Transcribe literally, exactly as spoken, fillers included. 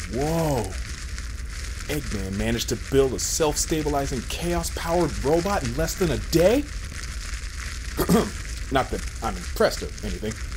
Whoa. Eggman managed to build a self-stabilizing, chaos-powered robot in less than a day? Not that I'm impressed or anything.